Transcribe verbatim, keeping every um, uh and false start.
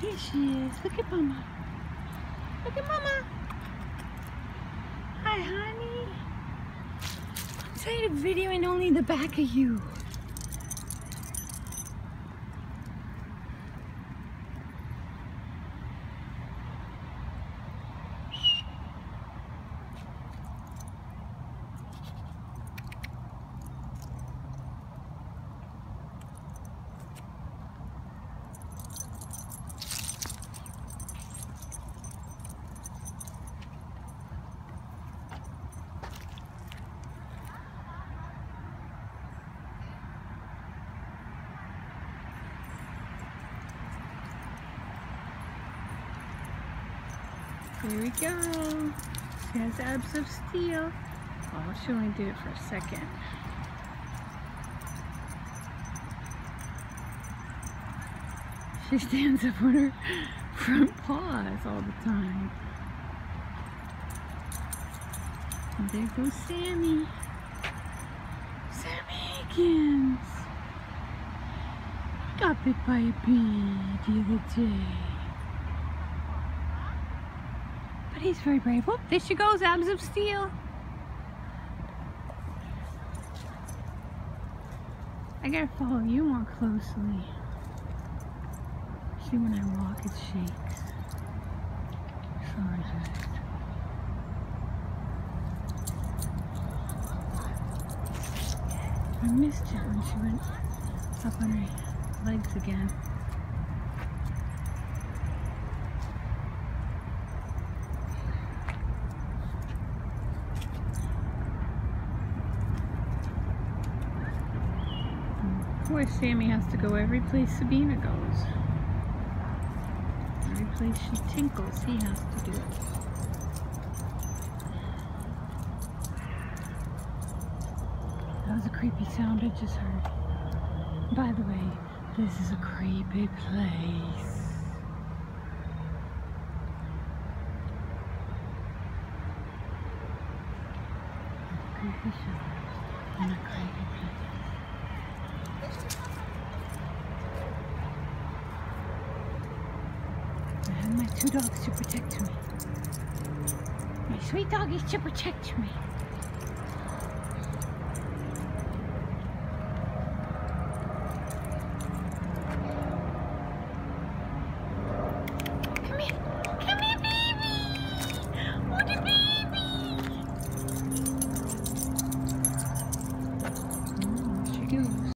Here she is. Look at Mama. Look at Mama. Hi, honey. I'm tired of videoing only the back of you. Here we go. She has abs of steel. Oh, she only did it for a second. She stands up on her front paws all the time. And there goes Sammy. Sammy Higgins. Got bit by a bee the other day. But he's very brave. Oh, there she goes, abs of steel. I gotta follow you more closely. See, when I walk, it shakes. Sorry, guys. I missed her when she went up on her legs again. Poor Sammy has to go every place Sabina goes. Every place she tinkles, he has to do it. That was a creepy sound I just heard. By the way, this is a creepy place. Creepy sound in a creepy place. I have my two dogs to protect me. My sweet doggies to protect me.